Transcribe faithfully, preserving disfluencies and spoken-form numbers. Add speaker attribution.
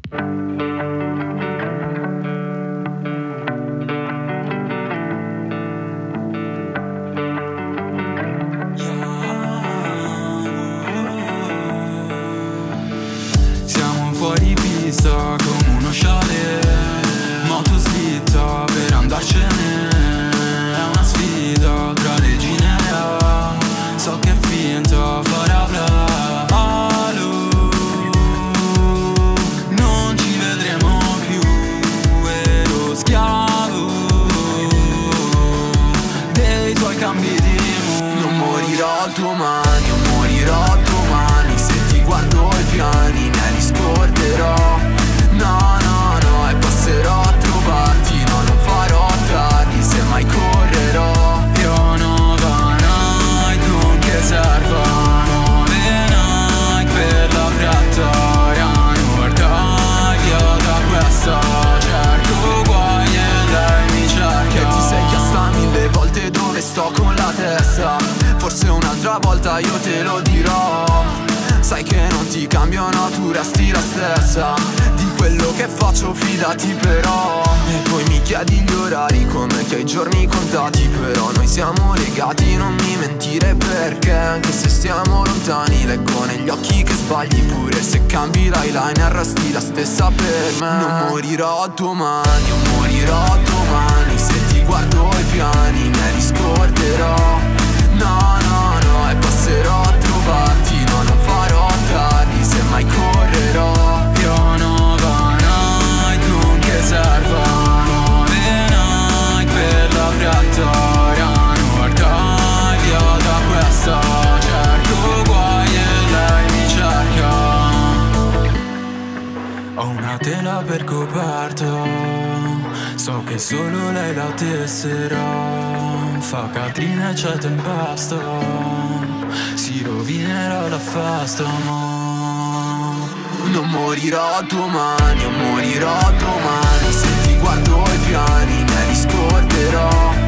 Speaker 1: Siamo fuori pista come uno chalet, moto slitta per andarcene. È una sfida tra le ginea, so che è finta farà bla. Allo, non ci vedremo più, ero schiavo dei tuoi cambi di mood. Non morirò domani, non morirò domani, se ti guardo i piani me li scorderò. No, no, no, e passerò a trovarti, no, non farò tardi, se mai correrò. Io no, vanai, non che servano le Nike per la frattatoria. Non dai via da questa, cerco guai e lei mi cerca. Che ti sei chiesta mille volte dove sto con la testa, forse un'altra volta io te lo dirò. Sai che non ti cambio, no, tu resti la stessa. Di quello che faccio fidati però. E poi mi chiedi gli orari come che hai i giorni contati. Però noi siamo legati, non mi mentire perché anche se stiamo lontani leggo negli occhi che sbagli. Pure se cambi l'eyeliner resti la stessa per me. Non morirò domani, non morirò domani, se ti guardo i piani me li scorderò. No, no, no, e passerò a trovarti, no, non farò tardi, se mai correrò. Io no, vanai, non che servano le Nike per la frattatoria. Non dai via da questa, cerco guai e lei mi cerca. Ho una tela per coperta, so che solo lei la tesserà. Fa Catrina e c'è tempesta, si rovinerà la festa, no. Non morirò domani, non morirò domani, se ti guardo i piani me li scorderò.